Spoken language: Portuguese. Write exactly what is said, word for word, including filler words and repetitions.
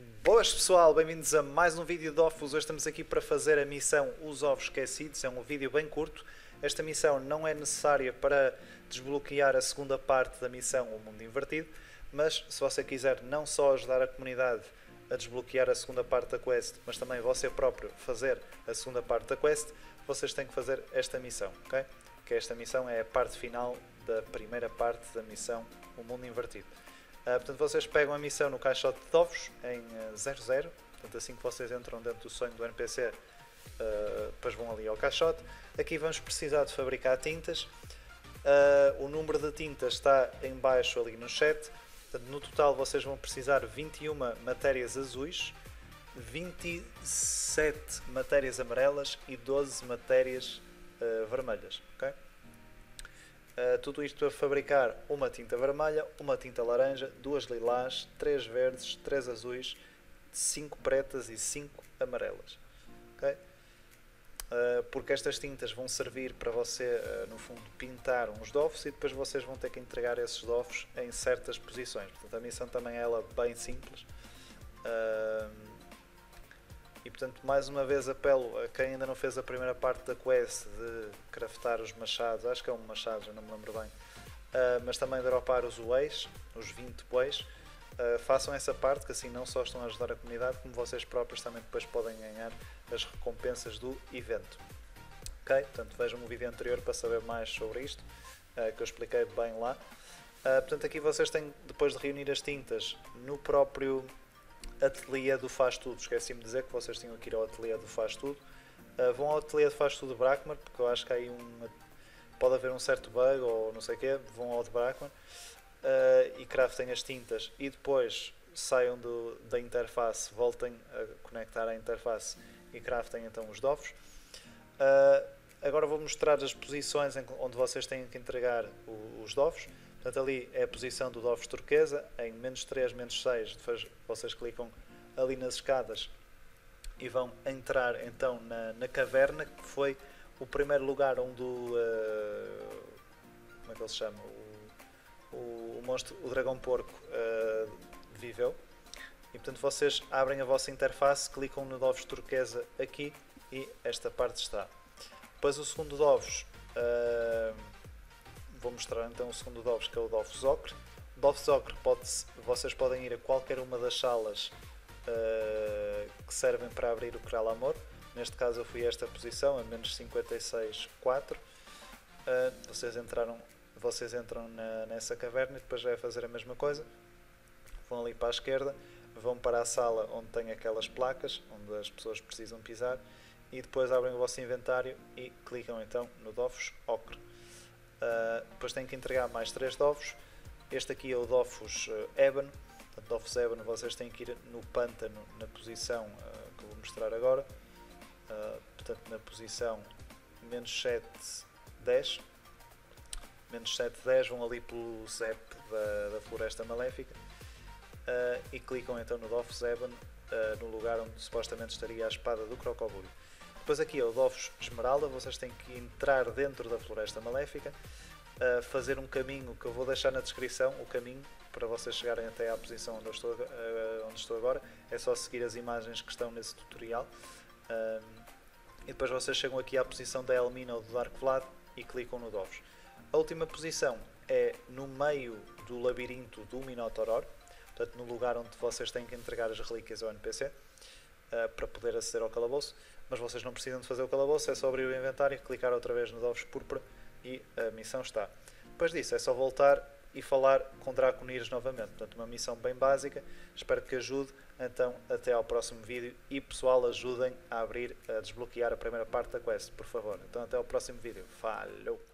Boas pessoal, bem-vindos a mais um vídeo de Dofus. Hoje estamos aqui para fazer a missão Os Ovos Esquecidos. É um vídeo bem curto. Esta missão não é necessária para desbloquear a segunda parte da missão O Mundo Invertido, mas se você quiser não só ajudar a comunidade a desbloquear a segunda parte da quest, mas também você próprio fazer a segunda parte da quest, vocês têm que fazer esta missão, ok? Que esta missão é a parte final da primeira parte da missão O Mundo Invertido. Uh, portanto, vocês pegam a missão no caixote de ovos em uh, zero zero, portanto, assim que vocês entram dentro do sonho do N P C, uh, depois vão ali ao caixote. Aqui vamos precisar de fabricar tintas. Uh, o número de tintas está em baixo ali no chat. Portanto, no total vocês vão precisar de vinte e uma matérias azuis, vinte e sete matérias amarelas e doze matérias uh, vermelhas. Okay? Uh, tudo isto para fabricar uma tinta vermelha, uma tinta laranja, duas lilás, três verdes, três azuis, cinco pretas e cinco amarelas. Okay? Uh, porque estas tintas vão servir para você, uh, no fundo, pintar uns dofos e depois vocês vão ter que entregar esses dofos em certas posições. Portanto, a missão também é ela bem simples. Uh, E portanto, mais uma vez apelo a quem ainda não fez a primeira parte da quest de craftar os machados, acho que é um machado, já não me lembro bem, uh, mas também dropar os ways, os vinte ways, uh, façam essa parte, que assim não só estão a ajudar a comunidade, como vocês próprios também depois podem ganhar as recompensas do evento. Ok? Portanto, vejam o vídeo anterior para saber mais sobre isto, uh, que eu expliquei bem lá. Uh, portanto, aqui vocês têm, depois de reunir as tintas no próprio ateliê do Faz Tudo, esqueci-me de dizer que vocês tinham que ir ao ateliê do Faz Tudo. Uh, vão ao ateliê do Faz Tudo de Brakmar, porque eu acho que há aí um, pode haver um certo bug ou não sei o quê, vão ao de Brakmar uh, e craftem as tintas e depois saiam do, da interface, voltem a conectar à interface e craftem então os dofos. Uh, agora vou mostrar as posições em, onde vocês têm que entregar o, os dofos. Portanto, ali é a posição do dofos turquesa, em menos três, menos seis, depois vocês clicam ali nas escadas e vão entrar então na, na caverna, que foi o primeiro lugar onde o, uh, como é que ele se chama? O, o, o monstro, o dragão porco uh, viveu. E portanto vocês abrem a vossa interface, clicam no dofos turquesa aqui e esta parte está. Depois o segundo dofos, uh, vou mostrar então o segundo dofos, que é o dofos ocre. O dofos ocre pode, vocês podem ir a qualquer uma das salas uh, que servem para abrir o Kralamor. Neste caso eu fui a esta posição, a menos cinquenta e seis, quatro. Uh, vocês, entraram, vocês entram na, nessa caverna e depois vai fazer a mesma coisa. Vão ali para a esquerda, vão para a sala onde tem aquelas placas, onde as pessoas precisam pisar, e depois abrem o vosso inventário e clicam então no dofos ocre. Uh, depois têm que entregar mais três dofos. Este aqui é o dofos uh, ébano. Portanto, dofos ébano vocês têm que ir no pântano na posição uh, que eu vou mostrar agora. Uh, portanto, na posição menos sete, dez. Menos sete, dez vão ali pelo zep da, da floresta maléfica uh, e clicam então no dofos ébano, uh, no lugar onde supostamente estaria a espada do Crocobúrio. Depois aqui é o dofos esmeralda, vocês têm que entrar dentro da floresta maléfica, uh, fazer um caminho que eu vou deixar na descrição, o caminho para vocês chegarem até à posição onde, eu estou, uh, onde estou agora, é só seguir as imagens que estão nesse tutorial. Uh, e depois vocês chegam aqui à posição da Elmina ou do Dark Vlad e clicam no dofos. A última posição é no meio do labirinto do Minotauror, portanto no lugar onde vocês têm que entregar as relíquias ao N P C, uh, para poder aceder ao calabouço. Mas vocês não precisam de fazer o calabouço, é só abrir o inventário, clicar outra vez no dofos púrpura e a missão está. Depois disso é só voltar e falar com Draconirs novamente. Portanto, uma missão bem básica, espero que ajude. Então, até ao próximo vídeo e pessoal, ajudem a abrir, a desbloquear a primeira parte da quest, por favor. Então, até ao próximo vídeo. Falou!